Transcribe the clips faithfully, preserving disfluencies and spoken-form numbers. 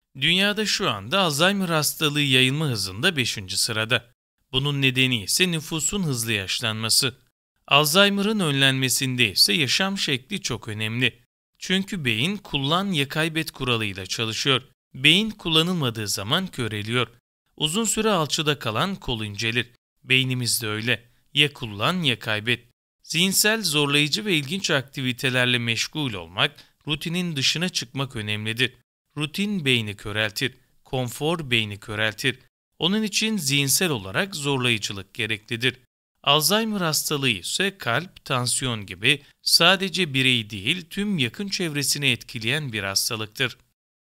Dünyada şu anda Alzheimer hastalığı yayılma hızında beşinci sırada. Bunun nedeni ise nüfusun hızlı yaşlanması. Alzheimer'ın önlenmesinde ise yaşam şekli çok önemli. Çünkü beyin kullan ya kaybet kuralıyla çalışıyor. Beyin kullanılmadığı zaman köreliyor. Uzun süre alçıda kalan kol incelir. Beynimiz de öyle. Ya kullan ya kaybet. Zihinsel, zorlayıcı ve ilginç aktivitelerle meşgul olmak, rutinin dışına çıkmak önemlidir. Rutin beyni köreltir, konfor beyni köreltir. Onun için zihinsel olarak zorlayıcılık gereklidir. Alzheimer hastalığı ise kalp, tansiyon gibi sadece bireyi değil tüm yakın çevresini etkileyen bir hastalıktır.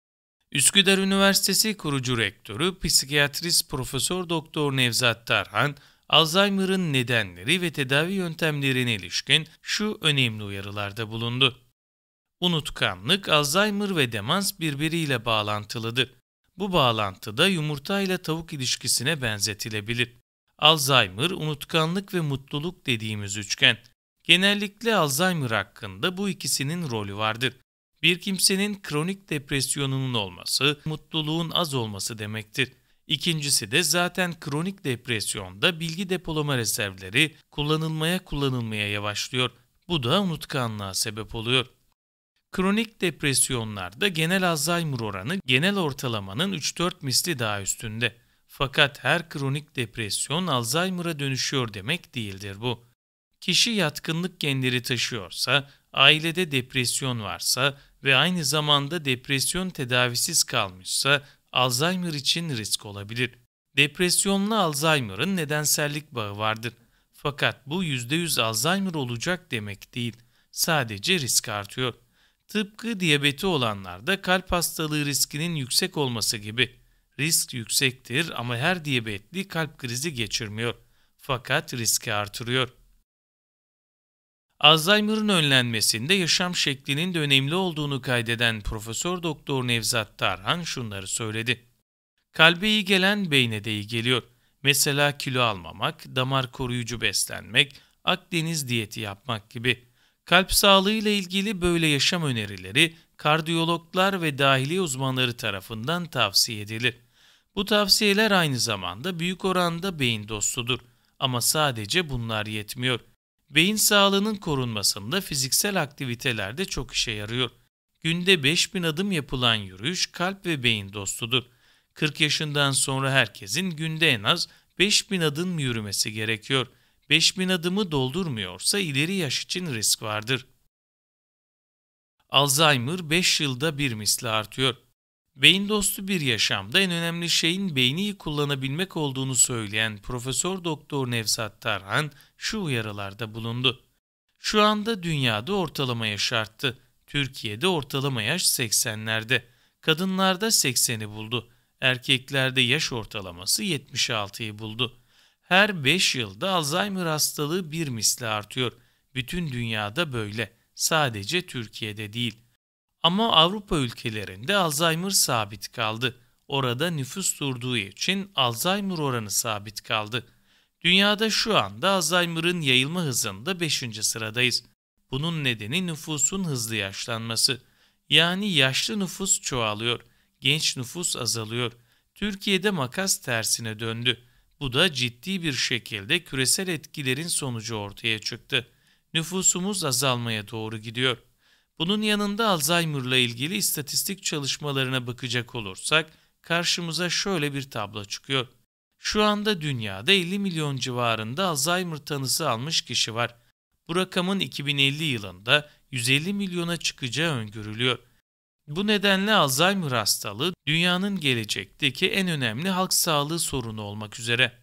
Üsküdar Üniversitesi kurucu rektörü, psikiyatrist Profesör Doktor Nevzat Tarhan, Alzheimer'ın nedenleri ve tedavi yöntemlerine ilişkin şu önemli uyarılarda bulundu. Unutkanlık, Alzheimer ve demans birbiriyle bağlantılıdır. Bu bağlantı da yumurta ile tavuk ilişkisine benzetilebilir. Alzheimer, unutkanlık ve mutluluk dediğimiz üçgen. Genellikle Alzheimer hakkında bu ikisinin rolü vardır. Bir kimsenin kronik depresyonunun olması, mutluluğun az olması demektir. İkincisi de zaten kronik depresyonda bilgi depolama rezervleri kullanılmaya kullanılmaya yavaşlıyor. Bu da unutkanlığa sebep oluyor. Kronik depresyonlarda genel Alzheimer oranı genel ortalamanın üç dört misli daha üstünde. Fakat her kronik depresyon Alzheimer'a dönüşüyor demek değildir bu. Kişi yatkınlık genleri taşıyorsa, ailede depresyon varsa ve aynı zamanda depresyon tedavisiz kalmışsa Alzheimer için risk olabilir. Depresyonla Alzheimer'ın nedensellik bağı vardır. Fakat bu yüzde yüz Alzheimer olacak demek değil. Sadece risk artıyor. Tıpkı diyabeti olanlarda kalp hastalığı riskinin yüksek olması gibi. Risk yüksektir ama her diyabetli kalp krizi geçirmiyor. Fakat riski artırıyor. Alzheimer'ın önlenmesinde yaşam şeklinin de önemli olduğunu kaydeden Profesör Doktor Nevzat Tarhan şunları söyledi. Kalbe iyi gelen beyne de iyi geliyor. Mesela kilo almamak, damar koruyucu beslenmek, Akdeniz diyeti yapmak gibi. Kalp sağlığı ile ilgili böyle yaşam önerileri kardiyologlar ve dahiliye uzmanları tarafından tavsiye edilir. Bu tavsiyeler aynı zamanda büyük oranda beyin dostudur. Ama sadece bunlar yetmiyor. Beyin sağlığının korunmasında fiziksel aktiviteler de çok işe yarıyor. Günde beş bin adım yapılan yürüyüş kalp ve beyin dostudur. kırk yaşından sonra herkesin günde en az beş bin adım yürümesi gerekiyor. beş bin adımı doldurmuyorsa ileri yaş için risk vardır. Alzheimer beş yılda bir misli artıyor. Beyin dostu bir yaşamda en önemli şeyin beyni iyi kullanabilmek olduğunu söyleyen Profesör Doktor Nevzat Tarhan şu uyarılarda bulundu. Şu anda dünyada ortalama yaş arttı. Türkiye'de ortalama yaş seksenlerde. Kadınlarda sekseni buldu. Erkeklerde yaş ortalaması yetmiş altıyı buldu. Her beş yılda Alzheimer hastalığı bir misli artıyor. Bütün dünyada böyle. Sadece Türkiye'de değil. Ama Avrupa ülkelerinde Alzheimer sabit kaldı. Orada nüfus durduğu için Alzheimer oranı sabit kaldı. Dünyada şu anda Alzheimer'ın yayılma hızında beşinci sıradayız. Bunun nedeni nüfusun hızlı yaşlanması. Yani yaşlı nüfus çoğalıyor, genç nüfus azalıyor. Türkiye'de makas tersine döndü. Bu da ciddi bir şekilde küresel etkilerin sonucu ortaya çıktı. Nüfusumuz azalmaya doğru gidiyor. Bunun yanında Alzheimer'la ilgili istatistik çalışmalarına bakacak olursak karşımıza şöyle bir tablo çıkıyor. Şu anda dünyada elli milyon civarında Alzheimer tanısı almış kişi var. Bu rakamın iki bin elli yılında yüz elli milyona çıkacağı öngörülüyor. Bu nedenle Alzheimer hastalığı dünyanın gelecekteki en önemli halk sağlığı sorunu olmak üzere.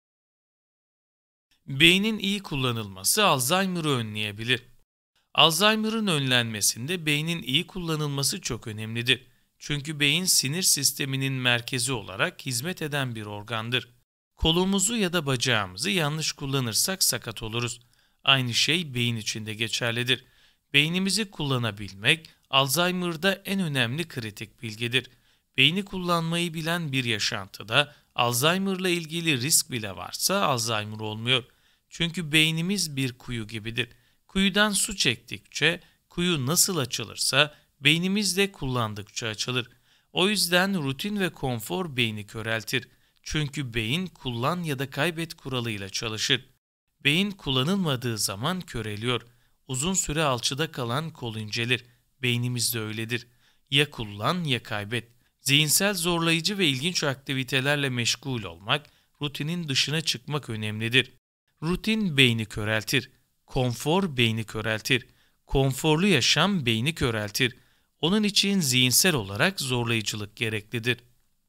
Beynin iyi kullanılması Alzheimer'ı önleyebilir. Alzheimer'ın önlenmesinde beynin iyi kullanılması çok önemlidir. Çünkü beyin sinir sisteminin merkezi olarak hizmet eden bir organdır. Kolumuzu ya da bacağımızı yanlış kullanırsak sakat oluruz. Aynı şey beyin için de geçerlidir. Beynimizi kullanabilmek Alzheimer'da en önemli kritik bilgidir. Beyni kullanmayı bilen bir yaşantıda Alzheimer'la ilgili risk bile varsa Alzheimer olmuyor. Çünkü beynimiz bir kuyu gibidir. Kuyudan su çektikçe kuyu nasıl açılırsa beynimiz de kullandıkça açılır. O yüzden rutin ve konfor beyni köreltir. Çünkü beyin kullan ya da kaybet kuralıyla çalışır. Beyin kullanılmadığı zaman köreliyor. Uzun süre alçıda kalan kol incelir. Beynimiz de öyledir. Ya kullan ya kaybet. Zihinsel zorlayıcı ve ilginç aktivitelerle meşgul olmak, rutinin dışına çıkmak önemlidir. Rutin beyni köreltir. Konfor beyni köreltir. Konforlu yaşam beyni köreltir. Onun için zihinsel olarak zorlayıcılık gereklidir.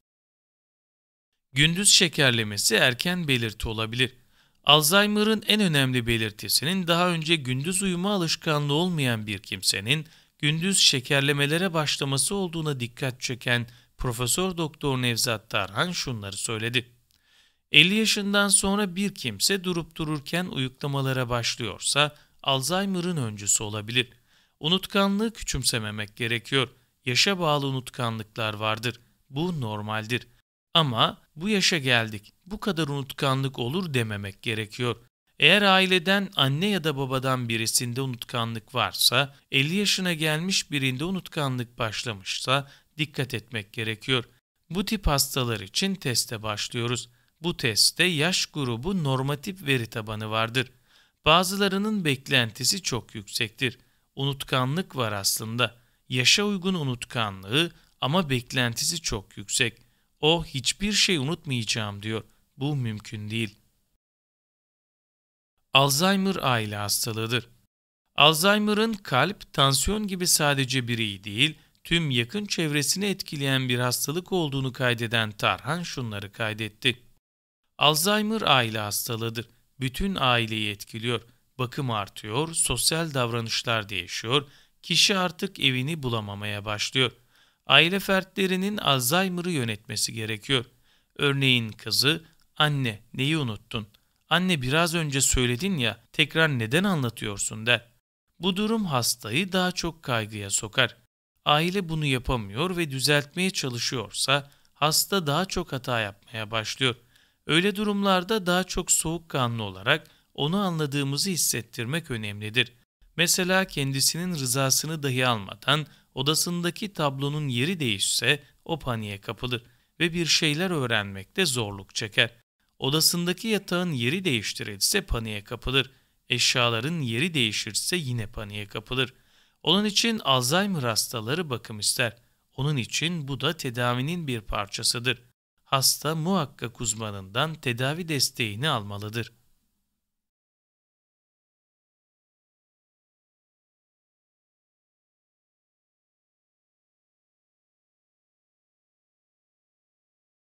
Gündüz şekerlemesi erken belirti olabilir. Alzheimer'ın en önemli belirtisinin daha önce gündüz uyuma alışkanlığı olmayan bir kimsenin gündüz şekerlemelere başlaması olduğuna dikkat çeken Profesör Doktor Nevzat Tarhan şunları söyledi. elli yaşından sonra bir kimse durup dururken uyuklamalara başlıyorsa Alzheimer'ın öncüsü olabilir. Unutkanlığı küçümsememek gerekiyor. Yaşa bağlı unutkanlıklar vardır. Bu normaldir. Ama bu yaşa geldik, bu kadar unutkanlık olur dememek gerekiyor. Eğer aileden anne ya da babadan birisinde unutkanlık varsa, elli yaşına gelmiş birinde unutkanlık başlamışsa dikkat etmek gerekiyor. Bu tip hastalar için teste başlıyoruz. Bu testte yaş grubu normatif veri tabanı vardır. Bazılarının beklentisi çok yüksektir. Unutkanlık var aslında. Yaşa uygun unutkanlığı ama beklentisi çok yüksek. O hiçbir şey unutmayacağım diyor. Bu mümkün değil. Alzheimer aile hastalığıdır. Alzheimer'ın kalp, tansiyon gibi sadece bireyi değil, tüm yakın çevresini etkileyen bir hastalık olduğunu kaydeden Tarhan şunları kaydetti. Alzheimer aile hastalığıdır. Bütün aileyi etkiliyor. Bakım artıyor, sosyal davranışlar değişiyor, kişi artık evini bulamamaya başlıyor. Aile fertlerinin Alzheimer'ı yönetmesi gerekiyor. Örneğin kızı, "Anne, neyi unuttun? Anne biraz önce söyledin ya, tekrar neden anlatıyorsun?" der. Bu durum hastayı daha çok kaygıya sokar. Aile bunu yapamıyor ve düzeltmeye çalışıyorsa hasta daha çok hata yapmaya başlıyor. Öyle durumlarda daha çok soğukkanlı olarak onu anladığımızı hissettirmek önemlidir. Mesela kendisinin rızasını dahi almadan odasındaki tablonun yeri değişse o paniğe kapılır ve bir şeyler öğrenmekte zorluk çeker. Odasındaki yatağın yeri değiştirilse paniğe kapılır. Eşyaların yeri değişirse yine paniğe kapılır. Onun için Alzheimer hastaları bakım ister. Onun için bu da tedavinin bir parçasıdır. Hasta muhakkak uzmanından tedavi desteğini almalıdır.